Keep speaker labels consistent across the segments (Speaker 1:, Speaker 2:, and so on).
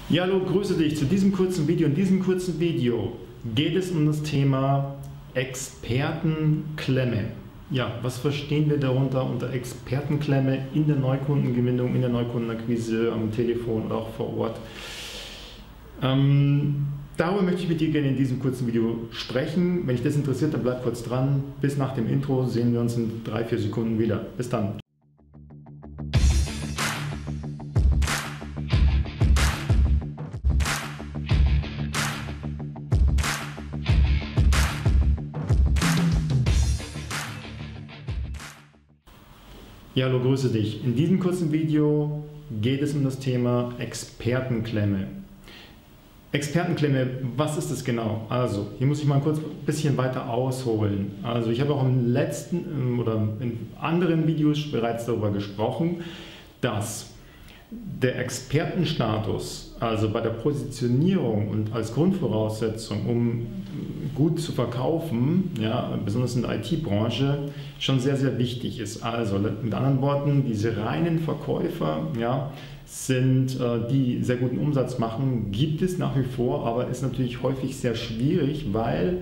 Speaker 1: Ja, hallo, grüße dich zu diesem kurzen Video. In diesem kurzen Video geht es um das Thema Expertenklemme. Ja, was verstehen wir darunter unter Expertenklemme in der Neukundengewinnung, in der Neukundenakquise, am Telefon oder auch vor Ort? Darüber möchte ich mit dir gerne in diesem kurzen Video sprechen. Wenn dich das interessiert, dann bleib kurz dran. Bis nach dem Intro sehen wir uns in 3-4 Sekunden wieder. Bis dann. Ja, hallo, grüße dich. In diesem kurzen Video geht es um das Thema Expertenklemme. Expertenklemme, was ist das genau? Also, hier muss ich mal kurz ein bisschen weiter ausholen. Also, ich habe auch im letzten oder in anderen Videos bereits darüber gesprochen, dass der Expertenstatus, also bei der Positionierung und als Grundvoraussetzung, um gut zu verkaufen, ja, besonders in der IT-Branche, schon sehr, sehr wichtig ist. Also mit anderen Worten, diese reinen Verkäufer, ja, sind, die sehr guten Umsatz machen, gibt es nach wie vor, aber ist natürlich häufig sehr schwierig, weil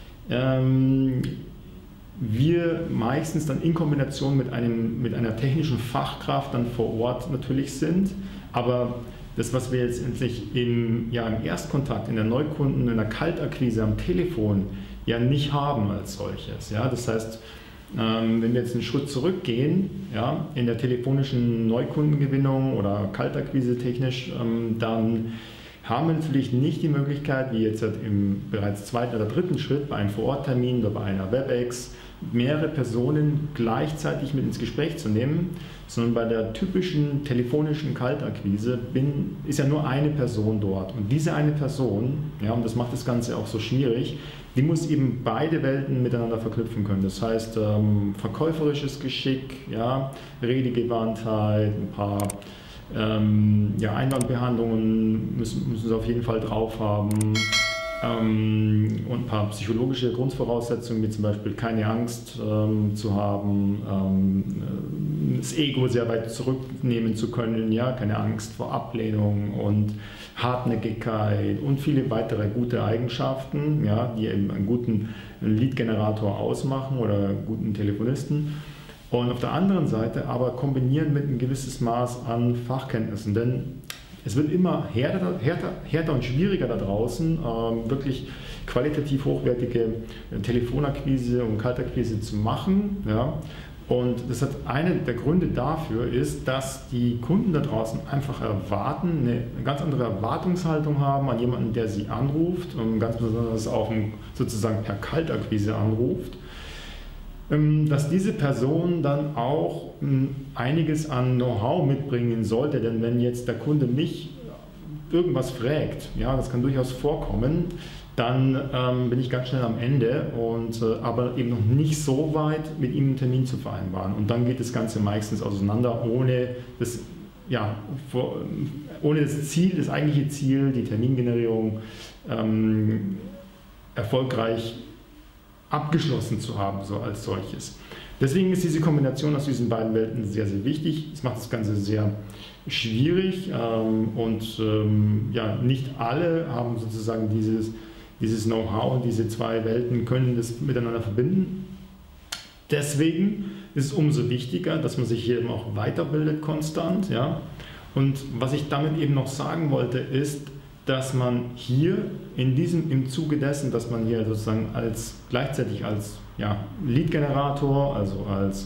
Speaker 1: wir meistens dann in Kombination mit einer technischen Fachkraft dann vor Ort natürlich sind, aber das, was wir jetzt endlich im Erstkontakt, in der Neukunden, in der Kaltakquise am Telefon ja nicht haben als solches. Ja? Das heißt, wenn wir jetzt einen Schritt zurückgehen, ja, in der telefonischen Neukundengewinnung oder Kaltakquise technisch, dann haben wir natürlich nicht die Möglichkeit, wie jetzt im bereits zweiten oder dritten Schritt bei einem Vororttermin oder bei einer WebEx, mehrere Personen gleichzeitig mit ins Gespräch zu nehmen, sondern bei der typischen telefonischen Kaltakquise ist ja nur eine Person dort. Und diese eine Person, ja, und das macht das Ganze auch so schwierig, die muss eben beide Welten miteinander verknüpfen können. Das heißt, verkäuferisches Geschick, ja, Redegewandtheit, ein paar Einwandbehandlungen müssen sie auf jeden Fall drauf haben. Und ein paar psychologische Grundvoraussetzungen, wie zum Beispiel keine Angst zu haben, das Ego sehr weit zurücknehmen zu können, ja, keine Angst vor Ablehnung und Hartnäckigkeit und viele weitere gute Eigenschaften, ja, die eben einen guten Lead-Generator ausmachen oder einen guten Telefonisten. Und auf der anderen Seite aber kombinieren mit einem gewisses Maß an Fachkenntnissen, denn es wird immer härter und schwieriger da draußen, wirklich qualitativ hochwertige Telefonakquise und Kaltakquise zu machen. Ja. Und das hat einer der Gründe dafür ist, dass die Kunden da draußen einfach erwarten, eine ganz andere Erwartungshaltung haben an jemanden, der sie anruft und ganz besonders auch sozusagen per Kaltakquise anruft, dass diese Person dann auch einiges an Know-how mitbringen sollte, denn wenn jetzt der Kunde mich irgendwas fragt, ja, das kann durchaus vorkommen, dann bin ich ganz schnell am Ende, aber eben noch nicht so weit, mit ihm einen Termin zu vereinbaren. Und dann geht das Ganze meistens auseinander, ohne das Ziel, das eigentliche Ziel, die Termingenerierung erfolgreich abgeschlossen zu haben, so als solches. Deswegen ist diese Kombination aus diesen beiden Welten sehr, sehr wichtig. Es macht das Ganze sehr schwierig nicht alle haben sozusagen dieses Know-how und diese zwei Welten können das miteinander verbinden. Deswegen ist es umso wichtiger, dass man sich hier eben auch weiterbildet konstant. Ja? Und was ich damit eben noch sagen wollte, ist, dass man hier im Zuge dessen, dass man hier sozusagen gleichzeitig als Lead-Generator, also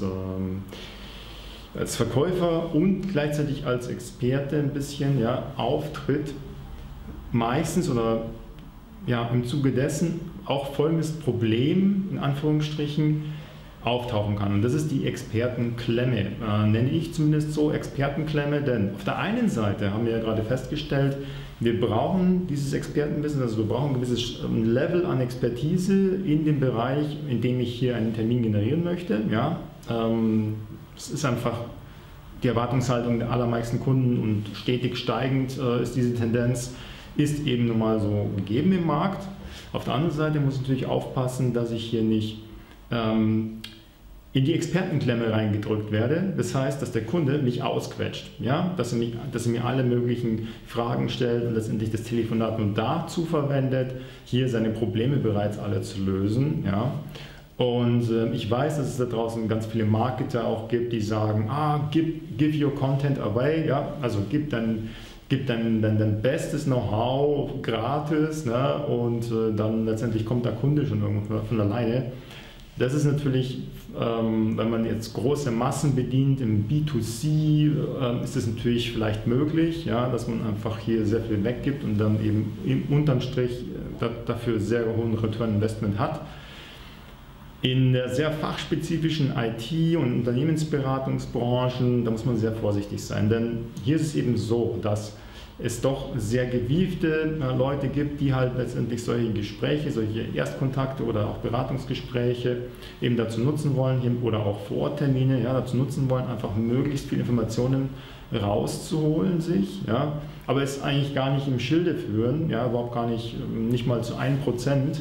Speaker 1: als Verkäufer und gleichzeitig als Experte ein bisschen auftritt, meistens oder im Zuge dessen auch folgendes Problem, in Anführungsstrichen, auftauchen kann. Und das ist die Expertenklemme, nenne ich zumindest so Expertenklemme, denn auf der einen Seite haben wir ja gerade festgestellt, wir brauchen dieses Expertenwissen, also wir brauchen ein gewisses Level an Expertise in dem Bereich, in dem ich hier einen Termin generieren möchte. Ja, es ist einfach die Erwartungshaltung der allermeisten Kunden und stetig steigend ist diese Tendenz, ist eben nun mal so gegeben im Markt. Auf der anderen Seite muss ich natürlich aufpassen, dass ich hier nicht in die Expertenklemme reingedrückt werde. Das heißt, dass der Kunde mich ausquetscht, ja? Dass er mir alle möglichen Fragen stellt und letztendlich das Telefonat nur dazu verwendet, hier seine Probleme bereits alle zu lösen. Ja? Und ich weiß, dass es da draußen ganz viele Marketer auch gibt, die sagen, give your content away, ja? Also gib dein bestes Know-how gratis, ne? Und dann letztendlich kommt der Kunde schon irgendwo von alleine. Das ist natürlich, wenn man jetzt große Massen bedient im B2C, ist es natürlich vielleicht möglich, ja, dass man einfach hier sehr viel weggibt und dann eben unterm Strich dafür sehr hohen Return Investment hat. In der sehr fachspezifischen IT- und Unternehmensberatungsbranchen, da muss man sehr vorsichtig sein, denn hier ist es eben so, dass es doch sehr gewiefte Leute gibt, die halt letztendlich solche Gespräche, solche Erstkontakte oder auch Beratungsgespräche eben dazu nutzen wollen oder auch Vororttermine, ja, dazu nutzen wollen, einfach möglichst viele Informationen rauszuholen sich, ja, aber es eigentlich gar nicht im Schilde führen, ja, überhaupt gar nicht, nicht mal zu 1%,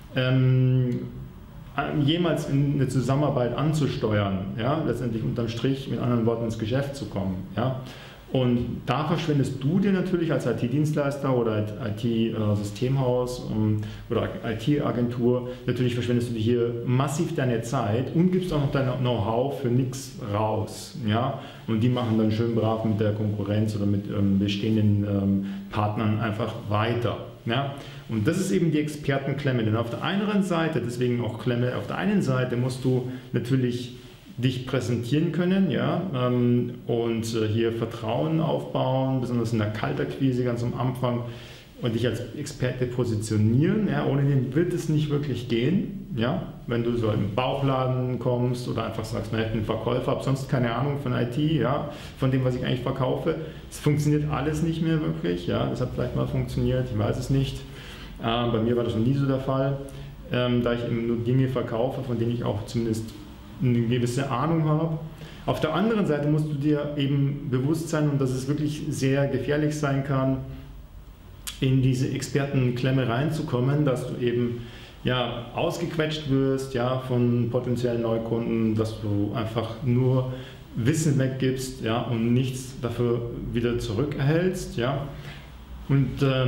Speaker 1: jemals in eine Zusammenarbeit anzusteuern, ja, letztendlich unterm Strich mit anderen Worten ins Geschäft zu kommen. Ja. Und da verschwendest du dir natürlich als IT-Dienstleister oder IT-Systemhaus oder IT-Agentur, natürlich verschwendest du dir hier massiv deine Zeit und gibst auch noch dein Know-how für nichts raus. Ja? Und die machen dann schön brav mit der Konkurrenz oder mit bestehenden Partnern einfach weiter. Ja? Und das ist eben die Expertenklemme. Denn auf der einen Seite, deswegen auch Klemme, auf der einen Seite musst du natürlich dich präsentieren können, ja, und hier Vertrauen aufbauen, besonders in der Kaltakquise ganz am Anfang und dich als Experte positionieren. Ja, ohne den wird es nicht wirklich gehen, ja, wenn du so im Bauchladen kommst oder einfach sagst, na, ich bin Verkäufer, habe sonst keine Ahnung von IT, ja, von dem, was ich eigentlich verkaufe. Es funktioniert alles nicht mehr wirklich, ja, das hat vielleicht mal funktioniert, ich weiß es nicht. Bei mir war das noch nie so der Fall, da ich eben nur Dinge verkaufe, von denen ich auch zumindest eine gewisse Ahnung habe. Auf der anderen Seite musst du dir eben bewusst sein, und dass es wirklich sehr gefährlich sein kann, in diese Expertenklemme reinzukommen, dass du eben ja, ausgequetscht wirst, ja, von potenziellen Neukunden, dass du einfach nur Wissen weggibst, ja, und nichts dafür wieder zurückerhältst. Ja. Und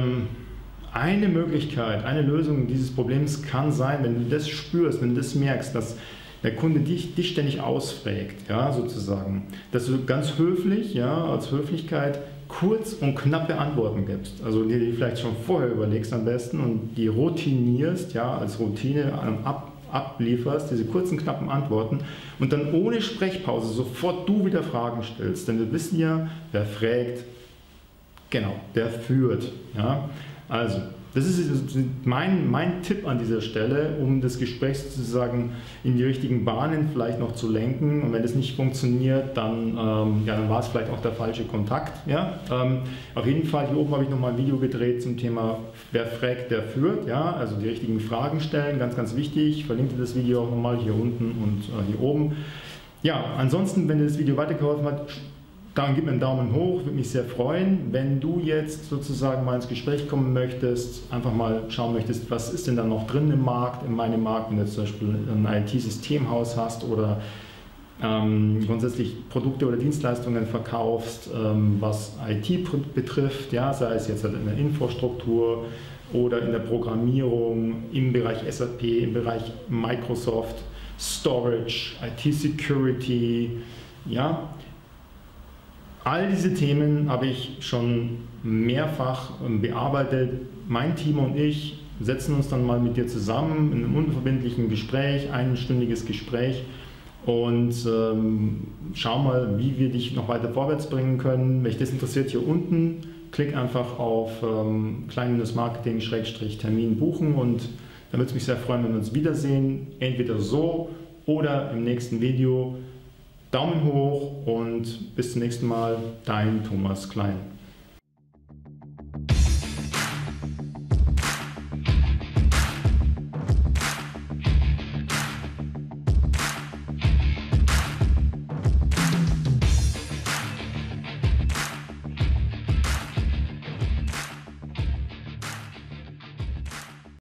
Speaker 1: eine Möglichkeit, eine Lösung dieses Problems kann sein, wenn du das spürst, wenn du das merkst, dass der Kunde dich ständig ausfragt, ja, sozusagen, dass du ganz höflich, ja, als Höflichkeit kurz und knappe Antworten gibst, also dir die vielleicht schon vorher überlegst am besten und die routinierst, ja, als Routine ablieferst, diese kurzen, knappen Antworten und dann ohne Sprechpause sofort du wieder Fragen stellst, denn wir wissen ja, wer fragt, genau, der führt, ja, also das ist mein Tipp an dieser Stelle, um das Gespräch sozusagen in die richtigen Bahnen vielleicht noch zu lenken. Und wenn das nicht funktioniert, dann, ja, dann war es vielleicht auch der falsche Kontakt. Ja? Auf jeden Fall, hier oben habe ich nochmal ein Video gedreht zum Thema, wer fragt, der führt. Ja? Also die richtigen Fragen stellen, ganz, ganz wichtig. Ich verlinke das Video auch nochmal hier unten und hier oben. Ja, ansonsten, wenn dir das Video weitergeholfen hat, dann gib mir einen Daumen hoch, würde mich sehr freuen. Wenn du jetzt sozusagen mal ins Gespräch kommen möchtest, einfach mal schauen möchtest, was ist denn da noch drin im Markt, in meinem Markt, wenn du zum Beispiel ein IT-Systemhaus hast oder grundsätzlich Produkte oder Dienstleistungen verkaufst, was IT betrifft, ja, sei es jetzt in der Infrastruktur oder in der Programmierung, im Bereich SAP, im Bereich Microsoft, Storage, IT-Security, ja. All diese Themen habe ich schon mehrfach bearbeitet. Mein Team und ich setzen uns dann mal mit dir zusammen in einem unverbindlichen Gespräch, einstündiges Gespräch und schau mal, wie wir dich noch weiter vorwärts bringen können. Wenn dich das interessiert, hier unten, klick einfach auf Klein-Marketing-Termin buchen und dann würde es mich sehr freuen, wenn wir uns wiedersehen, entweder so oder im nächsten Video. Daumen hoch und bis zum nächsten Mal, dein Thomas Klein.